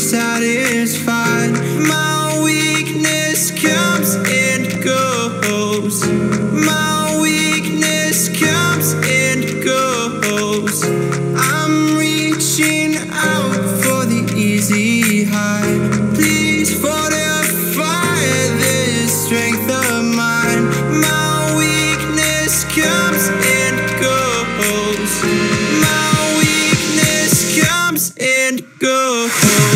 satisfied. My weakness comes and goes. My weakness comes and goes. I'm reaching out for the easy high. Please fortify this strength of mine. My weakness comes and goes. My weakness comes and goes.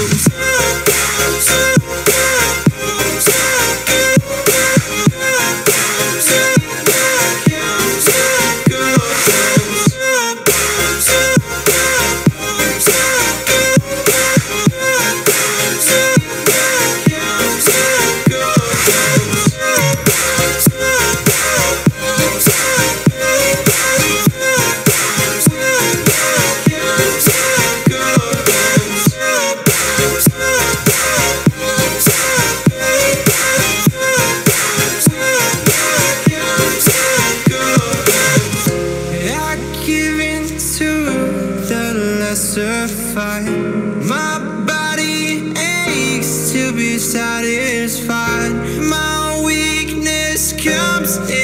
My body aches to be satisfied. My weakness comes